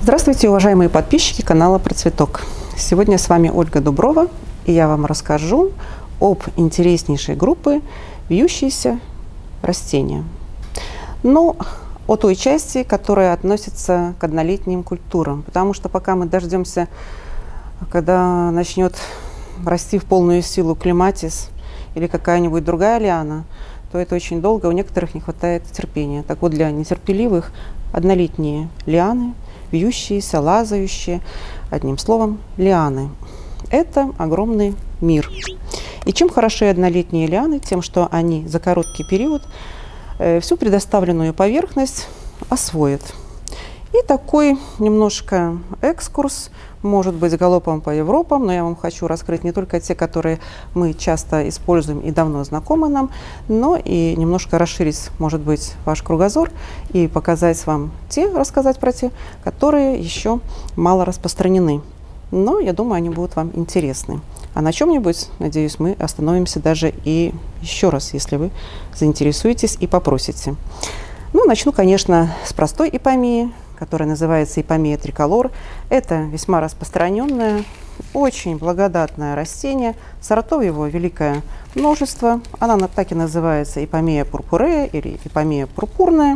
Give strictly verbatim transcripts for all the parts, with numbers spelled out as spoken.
Здравствуйте, уважаемые подписчики канала Про Цветок. Сегодня с вами Ольга Дуброва, и я вам расскажу об интереснейшей группе вьющиеся растения. Но о той части, которая относится к однолетним культурам, потому что пока мы дождемся, когда начнет расти в полную силу клематис или какая-нибудь другая лиана, то это очень долго, у некоторых не хватает терпения. Так вот, для нетерпеливых однолетние лианы, вьющиеся, лазающие, одним словом, лианы. Это огромный мир. И чем хороши однолетние лианы? Тем, что они за короткий период э, всю предоставленную поверхность освоят. И такой немножко экскурс, может быть, галопом по Европам, но я вам хочу раскрыть не только те, которые мы часто используем и давно знакомы нам, но и немножко расширить, может быть, ваш кругозор и показать вам те, рассказать про те, которые еще мало распространены. Но я думаю, они будут вам интересны. А на чем-нибудь, надеюсь, мы остановимся даже и еще раз, если вы заинтересуетесь и попросите. Ну, начну, конечно, с простой ипомеи, которая называется ипомея триколор. Это весьма распространенное, очень благодатное растение. Сортов его великое множество. Она так и называется ипомея пурпурея или ипомея пурпурная.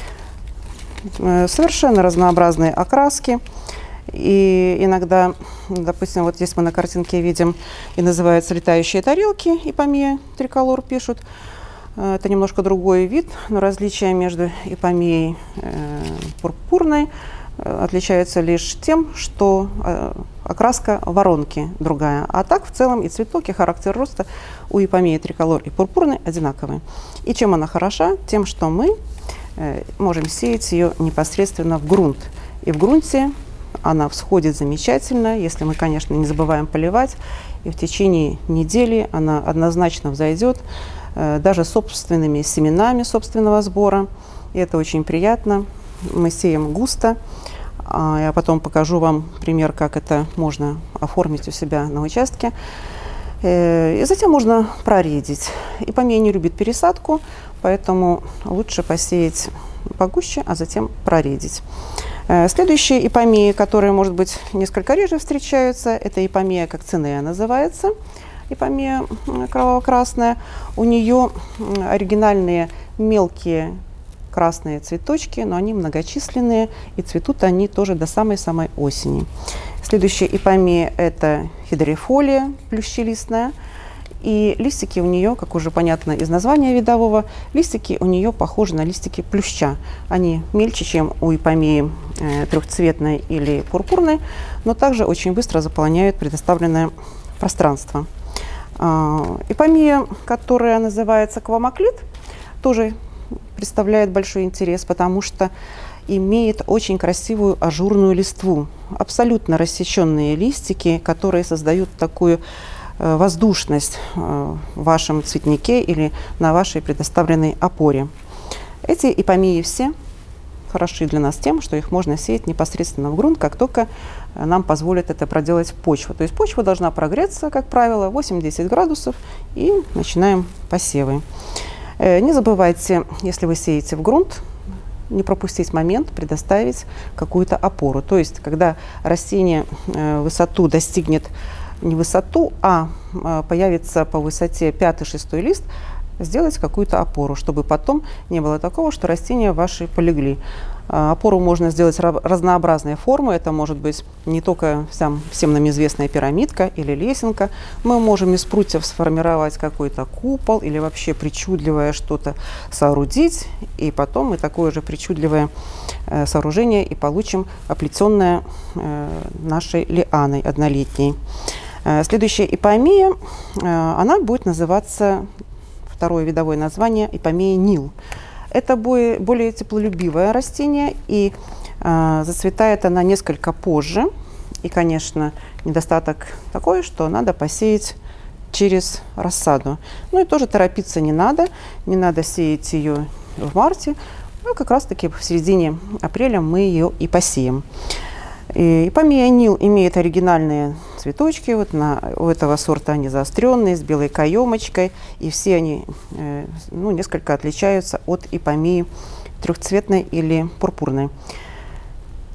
Совершенно разнообразные окраски. И иногда, допустим, вот здесь мы на картинке видим и называются летающие тарелки, ипомея триколор пишут. Это немножко другой вид, но различие между ипомеей э, пурпурной э, отличается лишь тем, что э, окраска воронки другая. А так в целом и цветок, и характер роста у ипомеи триколор и пурпурной одинаковые. И чем она хороша? Тем, что мы э, можем сеять ее непосредственно в грунт. И в грунте она всходит замечательно, если мы, конечно, не забываем поливать. И в течение недели она однозначно взойдет, даже собственными семенами собственного сбора. И это очень приятно. Мы сеем густо. Я потом покажу вам пример, как это можно оформить у себя на участке. И затем можно проредить. Ипомея не любит пересадку, поэтому лучше посеять погуще, а затем проредить. Следующие ипомеи, которые, может быть, несколько реже встречаются, это ипомея кокцинея называется. Ипомея кроваво-красная. У нее оригинальные мелкие красные цветочки, но они многочисленные, и цветут они тоже до самой-самой осени. Следующая ипомея – это хидерифолия плющелистная. И листики у нее, как уже понятно из названия видового, листики у нее похожи на листики плюща. Они мельче, чем у ипомеи э, трехцветной или пурпурной, но также очень быстро заполняют предоставленное пространство. Ипомея, которая называется квамоклит, тоже представляет большой интерес, потому что имеет очень красивую ажурную листву. Абсолютно рассеченные листики, которые создают такую воздушность в вашем цветнике или на вашей предоставленной опоре. Эти ипомеи все хороши для нас тем, что их можно сеять непосредственно в грунт, как только нам позволит это проделать почва. То есть почва должна прогреться, как правило, восемь-десять градусов, и начинаем посевы. Не забывайте, если вы сеете в грунт, не пропустить момент предоставить какую-то опору. То есть, когда растение высоту достигнет не высоту, а появится по высоте пятый-шестой лист, сделать какую-то опору, чтобы потом не было такого, что растения ваши полегли. Опору можно сделать разнообразной формы. Это может быть не только всем, всем нам известная пирамидка или лесенка. Мы можем из прутьев сформировать какой-то купол или вообще причудливое что-то соорудить. И потом мы такое же причудливое э, сооружение и получим оплетенное э, нашей лианой однолетней. Э, следующая ипомея, э, она будет называться, второе видовое название, ипомея Нил. Это более, более теплолюбивое растение, и э, зацветает она несколько позже. И, конечно, недостаток такой, что надо посеять через рассаду. Ну и тоже торопиться не надо, не надо сеять ее в марте, а как раз-таки в середине апреля мы ее и посеем. И ипомея Нил имеет оригинальные цветочки. Вот на, у этого сорта они заостренные, с белой каемочкой. И все они э, ну, несколько отличаются от ипомеи трехцветной или пурпурной.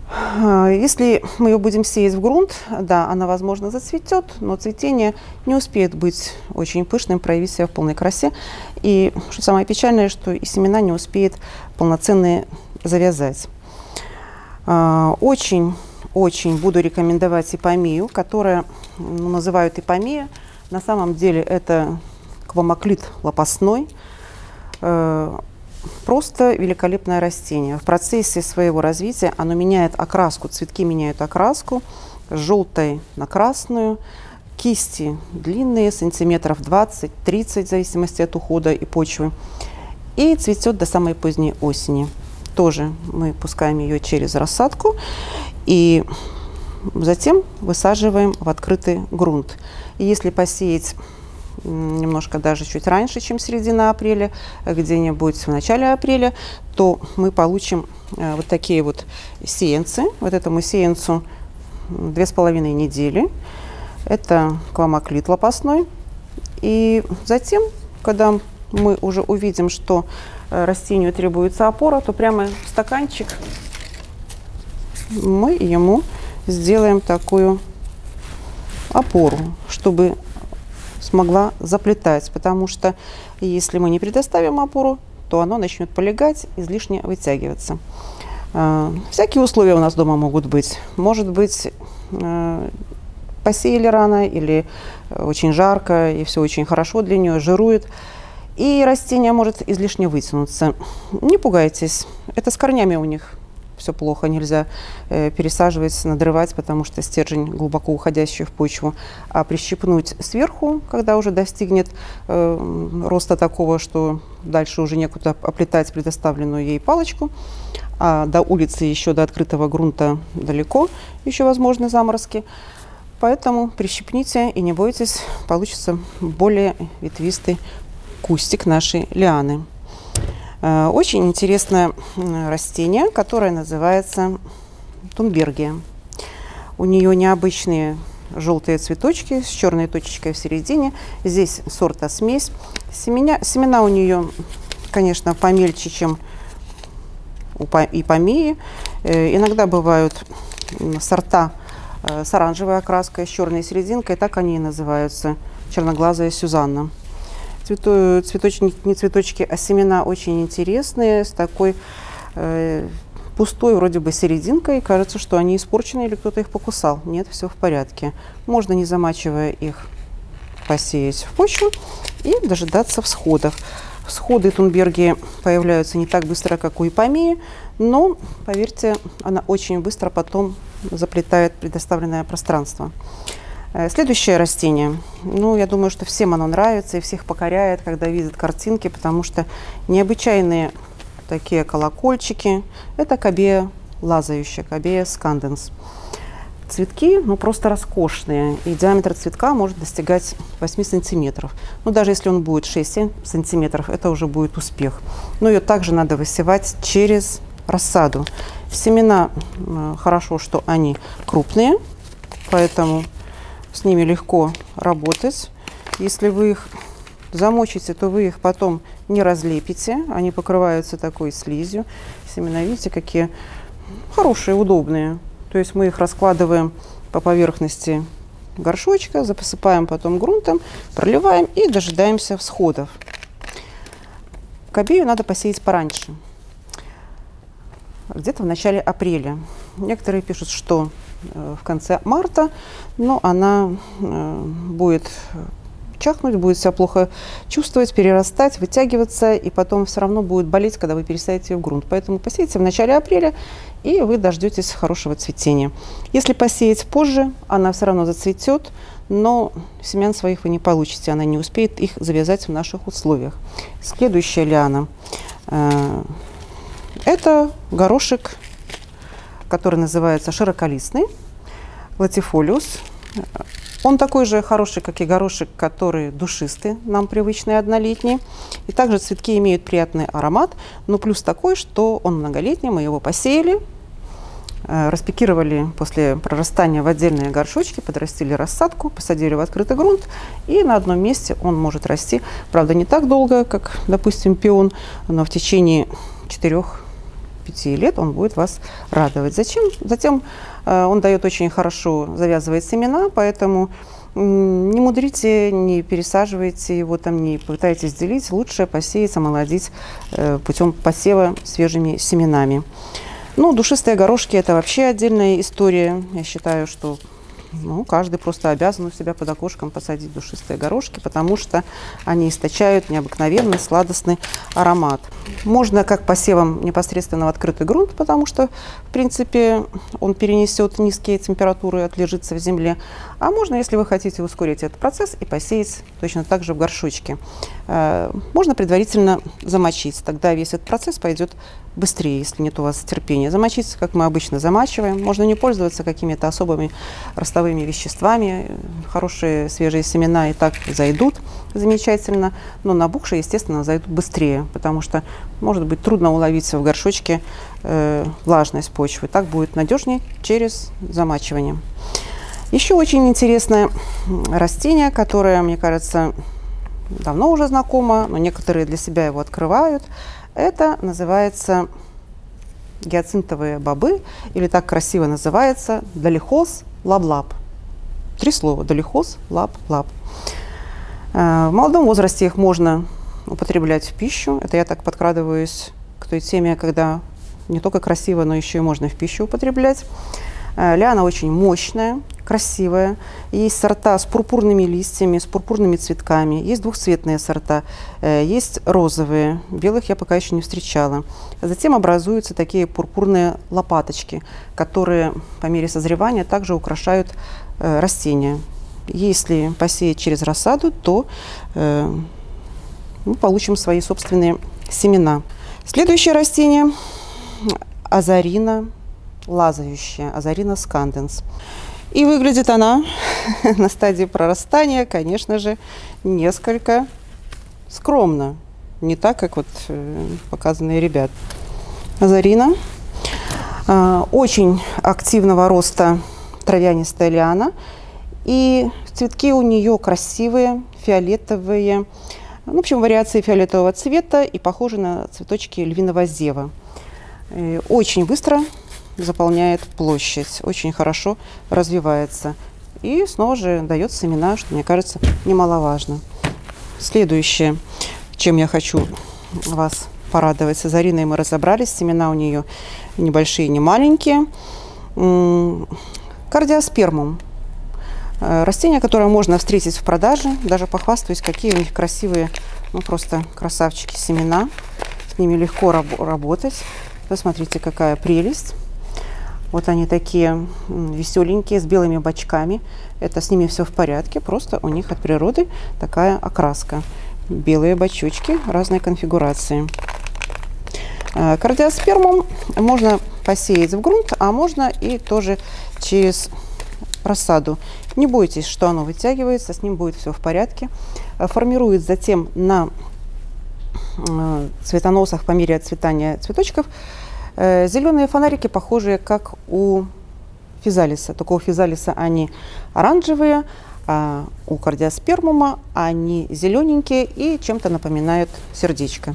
Если мы ее будем сеять в грунт, да, она, возможно, зацветет, но цветение не успеет быть очень пышным, проявить себя в полной красе. И что самое печальное, что и семена не успеет полноценные завязать. Очень, очень буду рекомендовать ипомею, которая, ну, называют ипомея. На самом деле это квамоклит лопастной. Просто великолепное растение. В процессе своего развития оно меняет окраску, цветки меняют окраску с желтой на красную, кисти длинные, сантиметров двадцать-тридцать, в зависимости от ухода и почвы, и цветет до самой поздней осени. Тоже мы пускаем ее через рассадку и затем высаживаем в открытый грунт. И если посеять немножко даже чуть раньше, чем середина апреля, где-нибудь в начале апреля, то мы получим э, вот такие вот сеянцы. Вот этому сеянцу две с половиной недели. Это квамоклит лопастной. И затем, когда мы уже увидим, что э, растению требуется опора, то прямо в стаканчик мы ему сделаем такую опору, чтобы смогла заплетать, потому что если мы не предоставим опору, то оно начнет полегать, излишне вытягиваться. Э, всякие условия у нас дома могут быть. Может быть, э, посеяли рано или очень жарко, и все очень хорошо для нее, жирует, и растение может излишне вытянуться. Не пугайтесь, это с корнями у них все плохо, нельзя э, пересаживать, надрывать, потому что стержень глубоко уходящий в почву. А прищипнуть сверху, когда уже достигнет э, роста такого, что дальше уже некуда оплетать предоставленную ей палочку, а до улицы еще, до открытого грунта далеко, еще возможны заморозки. Поэтому прищипните и не бойтесь, получится более ветвистый кустик нашей лианы. Очень интересное растение, которое называется тунбергия. У нее необычные желтые цветочки с черной точечкой в середине. Здесь сорта смесь. Семена, семена у нее, конечно, помельче, чем у ипомеи. Иногда бывают сорта с оранжевой окраской, с черной серединкой. Так они и называются. Черноглазая Сюзанна. Цветочки, не цветочки, а семена очень интересные, с такой э, пустой вроде бы серединкой. Кажется, что они испорчены или кто-то их покусал. Нет, все в порядке. Можно, не замачивая их, посеять в почву и дожидаться всходов. Всходы тунбергии появляются не так быстро, как у ипомеи, но, поверьте, она очень быстро потом заплетает предоставленное пространство. Следующее растение, ну, я думаю, что всем оно нравится и всех покоряет, когда видят картинки, потому что необычайные такие колокольчики. Это кабея лазающая, кабея сканденс. Цветки, ну, просто роскошные, и диаметр цветка может достигать восьми сантиметров. Ну, даже если он будет шесть-семь сантиметров, это уже будет успех. Но ее также надо высевать через рассаду. Семена, хорошо, что они крупные, поэтому с ними легко работать. Если вы их замочите, то вы их потом не разлепите. Они покрываются такой слизью. Семена, видите, какие хорошие, удобные. То есть мы их раскладываем по поверхности горшочка, засыпаем потом грунтом, проливаем и дожидаемся всходов. Кабею надо посеять пораньше, где-то в начале апреля. Некоторые пишут, что в конце марта, но она э, будет чахнуть, будет себя плохо чувствовать, перерастать, вытягиваться, и потом все равно будет болеть, когда вы пересадите ее в грунт. Поэтому посейте в начале апреля, и вы дождетесь хорошего цветения. Если посеять позже, она все равно зацветет, но семян своих вы не получите, она не успеет их завязать в наших условиях. Следующая лиана э, – это горошек, который называется широколистный, латифолиус. Он такой же хороший, как и горошек, который душистый, нам привычный, однолетний. И также цветки имеют приятный аромат, но плюс такой, что он многолетний. Мы его посеяли, распикировали после прорастания в отдельные горшочки, подрастили рассадку, посадили в открытый грунт, и на одном месте он может расти. Правда, не так долго, как, допустим, пион, но в течение четырёх пяти лет он будет вас радовать. Зачем? Затем он дает очень хорошо, завязывает семена, поэтому не мудрите, не пересаживайте его, там, не пытайтесь делить. Лучше посеять, омолодить путем посева свежими семенами. Ну, душистые горошки – это вообще отдельная история. Я считаю, что ну, каждый просто обязан у себя под окошком посадить душистые горошки, потому что они источают необыкновенный сладостный аромат. Можно как посевом непосредственно в открытый грунт, потому что, в принципе, он перенесет низкие температуры, отлежится в земле. А можно, если вы хотите ускорить этот процесс, и посеять точно так же в горшочке. Можно предварительно замочить, тогда весь этот процесс пойдет быстрее, если нет у вас терпения. Замочить, как мы обычно замачиваем. Можно не пользоваться какими-то особыми ростовыми веществами. Хорошие свежие семена и так зайдут замечательно, но набухшие, естественно, зайдут быстрее, потому что может быть трудно уловить в горшочке э, влажность почвы. Так будет надежнее через замачивание. Еще очень интересное растение, которое, мне кажется, давно уже знакомо, но некоторые для себя его открывают. Это называется гиацинтовые бобы, или так красиво называется долихоз лап-лап. Три слова: долихоз лап-лап. В молодом возрасте их можно употреблять в пищу. Это я так подкрадываюсь к той теме, когда не только красиво, но еще и можно в пищу употреблять. Лиана очень мощная, красивая. Есть сорта с пурпурными листьями, с пурпурными цветками. Есть двухцветные сорта, есть розовые. Белых я пока еще не встречала. Затем образуются такие пурпурные лопаточки, которые по мере созревания также украшают растения. Если посеять через рассаду, то э, мы получим свои собственные семена. Следующее растение – азарина лазающая, азарина сканденс. И выглядит она на стадии прорастания, конечно же, несколько скромно. Не так, как вот э, показанные ребят. Азарина э, очень активного роста травянистая лиана. И цветки у нее красивые, фиолетовые, ну, в общем, вариации фиолетового цвета и похожи на цветочки львиного зева. И очень быстро заполняет площадь, очень хорошо развивается. И снова же дает семена, что, мне кажется, немаловажно. Следующее, чем я хочу вас порадовать. С азариной мы разобрались, семена у нее небольшие, не маленькие. Кардиоспермум. Растение, которое можно встретить в продаже, даже похвастаюсь, какие у них красивые, ну просто красавчики семена. С ними легко раб работать. Посмотрите, какая прелесть. Вот они такие веселенькие, с белыми бочками. Это с ними все в порядке, просто у них от природы такая окраска. Белые бочочки разной конфигурации. Кардиоспермум можно посеять в грунт, а можно и тоже через рассаду. Не бойтесь, что оно вытягивается, с ним будет все в порядке. Формирует затем на цветоносах по мере отцветания цветочков зеленые фонарики, похожие как у физалиса. Только у физалиса они оранжевые, а у кардиоспермума они зелененькие и чем-то напоминают сердечко.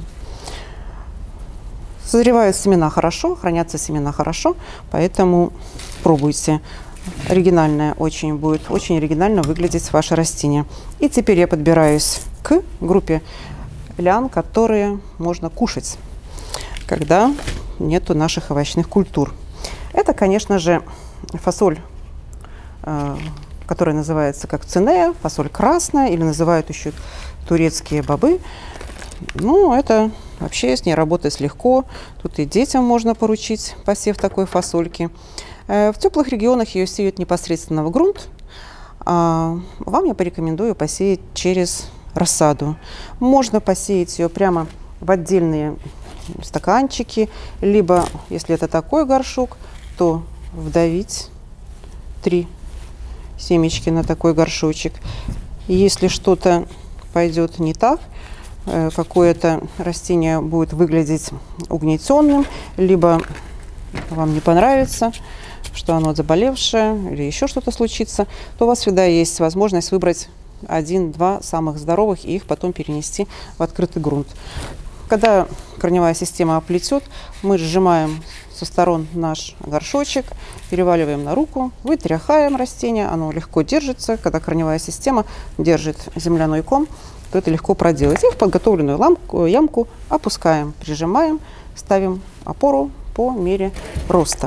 Созревают семена хорошо, хранятся семена хорошо, поэтому пробуйте. Оригинальное очень будет, очень оригинально выглядеть ваше растение. И теперь я подбираюсь к группе лиан, которые можно кушать, когда нету наших овощных культур. Это, конечно же, фасоль, э, которая называется как цинея, фасоль красная, или называют еще турецкие бобы. Ну, это вообще с ней работать легко. Тут и детям можно поручить посев такой фасольки. В теплых регионах ее сеют непосредственно в грунт. А вам я порекомендую посеять через рассаду. Можно посеять ее прямо в отдельные стаканчики, либо, если это такой горшок, то вдавить три семечки на такой горшочек. Если что-то пойдет не так, какое-то растение будет выглядеть угнетенным, либо вам не понравится, что оно заболевшее или еще что-то случится, то у вас всегда есть возможность выбрать один-два самых здоровых и их потом перенести в открытый грунт. когда корневая система оплетет, мы сжимаем со сторон наш горшочек, переваливаем на руку, вытряхаем растение, оно легко держится. Когда корневая система держит земляной ком, то это легко проделать. И в подготовленную ламку, ямку опускаем, прижимаем, ставим опору по мере роста.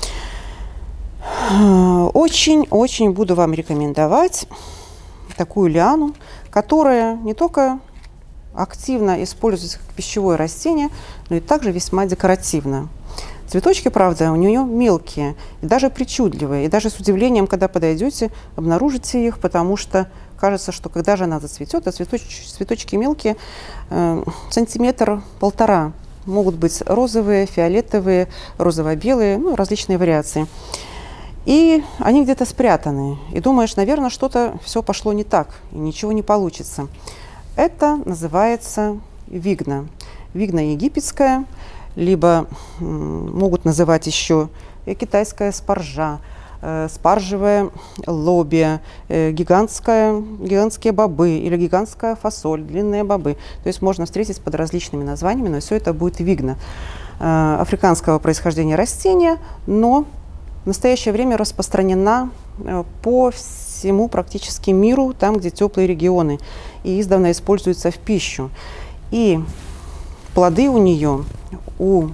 Очень-очень буду вам рекомендовать такую лиану, которая не только активно используется как пищевое растение, но и также весьма декоративно. Цветочки, правда, у нее мелкие, и даже причудливые. И даже с удивлением, когда подойдете, обнаружите их, потому что кажется, что когда же она зацветет, а цветоч, цветочки мелкие, э, сантиметр-полтора. Могут быть розовые, фиолетовые, розово-белые, ну, различные вариации. И они где-то спрятаны. И думаешь, наверное, что-то все пошло не так, и ничего не получится. Это называется вигна. Вигна египетская, либо могут называть еще китайская спаржа, э, спаржевая лобия, э, гигантская, гигантские бобы или гигантская фасоль, длинные бобы. То есть можно встретить под различными названиями, но все это будет вигна. Э, африканского происхождения растения, но в настоящее время распространена э, по всему практически миру, там, где теплые регионы, и издавна используется в пищу. И плоды у нее, у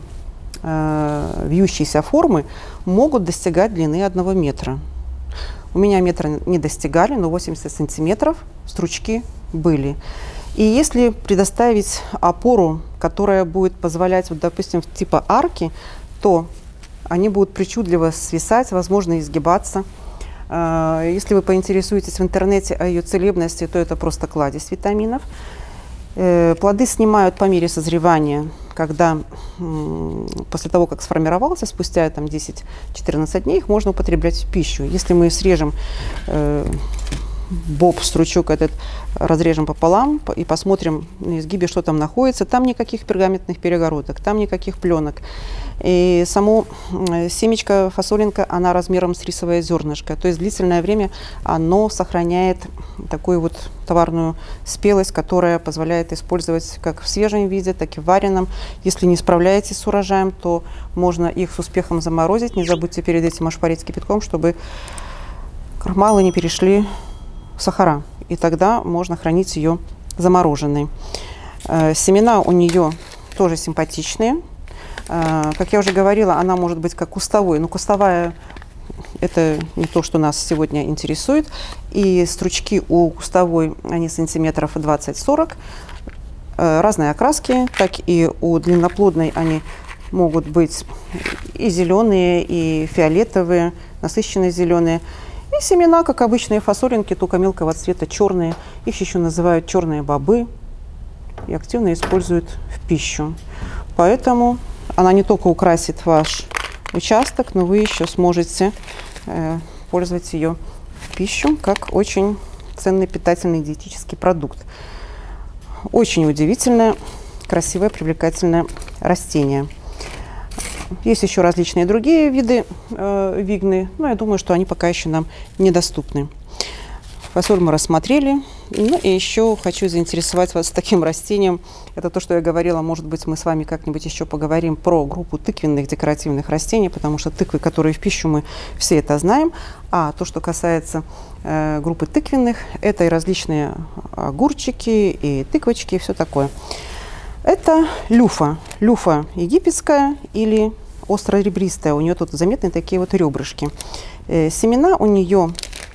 э, вьющейся формы, могут достигать длины одного метра. У меня метра не достигали, но восемьдесят сантиметров стручки были. И если предоставить опору, которая будет позволять, вот, допустим, типа арки, то они будут причудливо свисать, возможно, изгибаться. Если вы поинтересуетесь в интернете о ее целебности, то это просто кладезь витаминов. Плоды снимают по мере созревания, когда после того, как сформировался, спустя десять-четырнадцать дней их можно употреблять в пищу. Если мы срежем э, боб, стручок этот, разрежем пополам и посмотрим на изгибе, что там находится, там никаких пергаментных перегородок, там никаких пленок. И само семечко фасолинка, она размером с рисовое зернышко. То есть длительное время оно сохраняет такую вот товарную спелость, которая позволяет использовать как в свежем виде, так и в вареном. Если не справляетесь с урожаем, то можно их с успехом заморозить. Не забудьте перед этим ошпарить кипятком, чтобы крахмалы не перешли в сахара. И тогда можно хранить ее замороженной. Семена у нее тоже симпатичные. Как я уже говорила, она может быть как кустовой, но кустовая – это не то, что нас сегодня интересует. И стручки у кустовой, они сантиметров двадцать-сорок, разные окраски, так и у длинноплодной они могут быть и зеленые, и фиолетовые, насыщенные зеленые. И семена, как обычные фасолинки, только мелкого цвета, черные. Их еще называют черные бобы и активно используют в пищу. Поэтому она не только украсит ваш участок, но вы еще сможете э, пользовать ее в пищу как очень ценный питательный диетический продукт. Очень удивительное, красивое, привлекательное растение. Есть еще различные другие виды э, вигны, но я думаю, что они пока еще нам недоступны. Фасоль мы рассмотрели. Ну и еще хочу заинтересовать вас таким растением. Это то, что я говорила, может быть, мы с вами как-нибудь еще поговорим про группу тыквенных декоративных растений, потому что тыквы, которые в пищу, мы все это знаем. А то, что касается э, группы тыквенных, это и различные огурчики, и тыквочки, и все такое. Это люфа. Люфа египетская или остроребристая. У нее тут заметны такие вот ребрышки. Э, семена у нее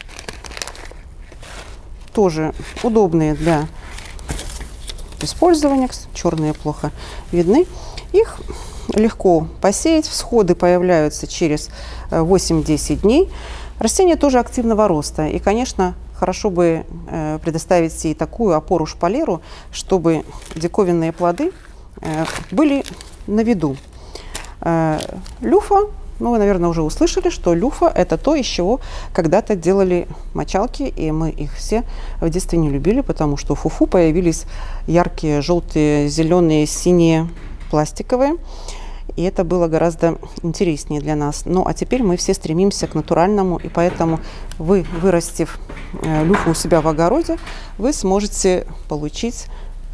тоже удобные для использования. Черные плохо видны. Их легко посеять. Всходы появляются через восемь-десять дней. Растение тоже активного роста. И, конечно, хорошо бы э, предоставить ей такую опору-шпалеру, чтобы диковинные плоды э, были на виду. Э, люфа. Ну, вы, наверное, уже услышали, что люфа – это то, из чего когда-то делали мочалки, и мы их все в детстве не любили, потому что у фуфу появились яркие желтые, зеленые, синие, пластиковые, и это было гораздо интереснее для нас. Ну, а теперь мы все стремимся к натуральному, и поэтому вы, вырастив люфу у себя в огороде, вы сможете получить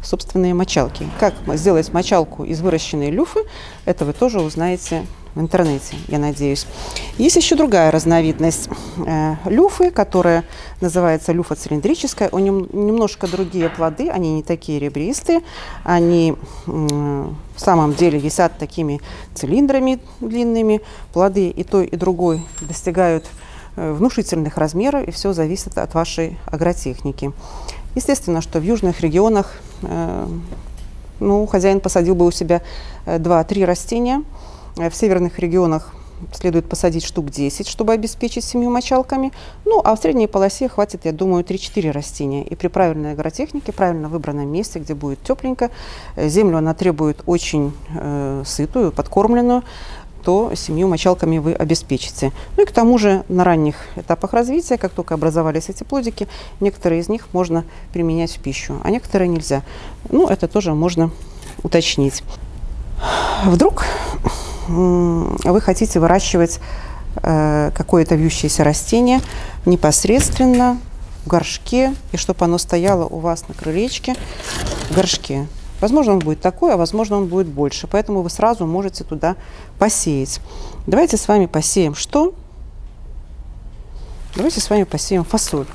собственные мочалки. Как сделать мочалку из выращенной люфы, это вы тоже узнаете в интернете, я надеюсь. Есть еще другая разновидность э, люфы, которая называется люфа цилиндрическая. У нее немножко другие плоды, они не такие ребристые, они э, в самом деле висят такими цилиндрами длинными. Плоды и той, и другой достигают э, внушительных размеров, и все зависит от вашей агротехники. Естественно, что в южных регионах э, ну, хозяин посадил бы у себя два-три растения. В северных регионах следует посадить штук десять, чтобы обеспечить семью мочалками. Ну, а в средней полосе хватит, я думаю, три-четыре растения. И при правильной агротехнике, правильно выбранном месте, где будет тепленько, землю она требует очень э, сытую, подкормленную, то семью мочалками вы обеспечите. Ну и к тому же на ранних этапах развития, как только образовались эти плодики, некоторые из них можно применять в пищу, а некоторые нельзя. Ну, это тоже можно уточнить. Вдруг вы хотите выращивать э, какое-то вьющееся растение непосредственно в горшке, и чтобы оно стояло у вас на крылечке в горшке. Возможно, он будет такой, а возможно, он будет больше, поэтому вы сразу можете туда посеять. Давайте с вами посеем что? Давайте с вами посеем фасоль.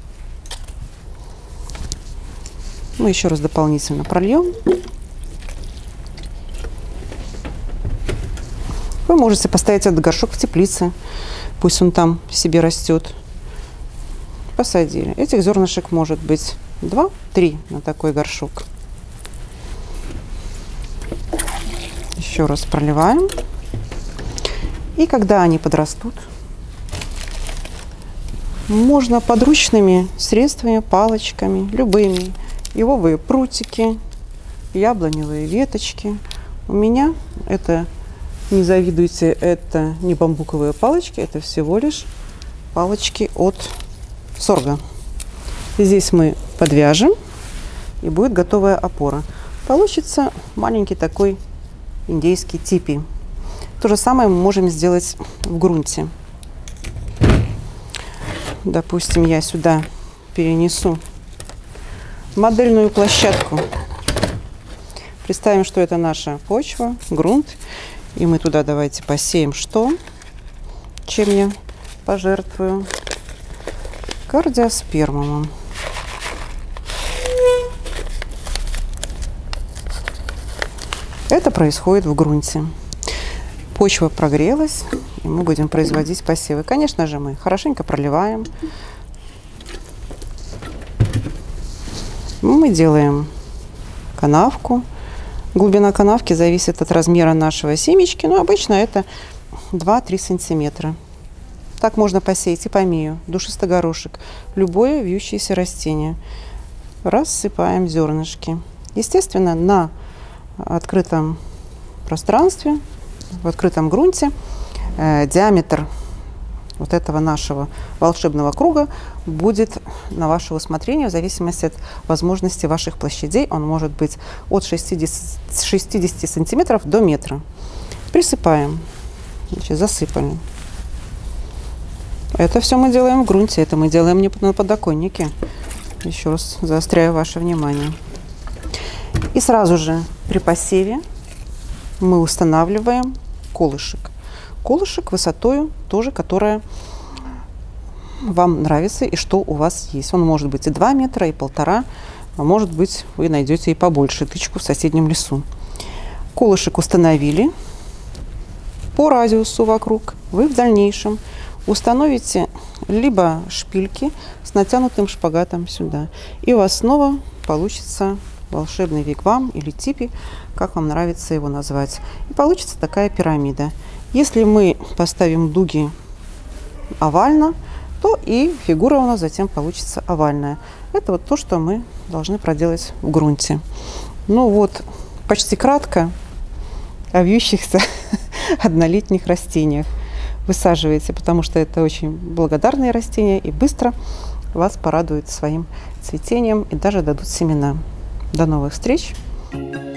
Мы еще раз дополнительно прольем. Вы можете поставить этот горшок в теплице, пусть он там себе растет. Посадили. Этих зернышек может быть два-три на такой горшок. Еще раз проливаем. И когда они подрастут, можно подручными средствами, палочками, любыми, ивовые прутики, яблоневые веточки. У меня это... Не завидуйте, это не бамбуковые палочки, это всего лишь палочки от сорга. Здесь мы подвяжем, и будет готовая опора. Получится маленький такой индейский типи. То же самое мы можем сделать в грунте. Допустим, я сюда перенесу модельную площадку. Представим, что это наша почва, грунт. И мы туда давайте посеем что? Чем я пожертвую? Кардиоспермумом. Это происходит в грунте. Почва прогрелась, и мы будем производить посевы. Конечно же, мы хорошенько проливаем. Мы делаем канавку. Глубина канавки зависит от размера нашего семечки, но обычно это два-три сантиметра. Так можно посеять и помию, душистый горошек, любое вьющееся растение. Рассыпаем зернышки. Естественно, на открытом пространстве, в открытом грунте э, диаметр вот этого нашего волшебного круга будет на ваше усмотрение в зависимости от возможности ваших площадей. Он может быть от шестидесяти сантиметров до метра. Присыпаем. Значит, засыпали. Это все мы делаем в грунте, это мы делаем не на подоконнике. Еще раз заостряю ваше внимание. И сразу же при посеве мы устанавливаем колышек. Колышек высотою тоже, которая вам нравится и что у вас есть. Он может быть и два метра, и полтора, а может быть вы найдете и побольше тычку в соседнем лесу. Колышек установили по радиусу вокруг. Вы в дальнейшем установите либо шпильки с натянутым шпагатом сюда, и у вас снова получится волшебный вигвам или типи, как вам нравится его назвать. И получится такая пирамида. Если мы поставим дуги овально, то и фигура у нас затем получится овальная. Это вот то, что мы должны проделать в грунте. Ну вот, почти кратко о вьющихся однолетних растениях. Высаживайте, потому что это очень благодарные растения и быстро вас порадуют своим цветением и даже дадут семена. До новых встреч!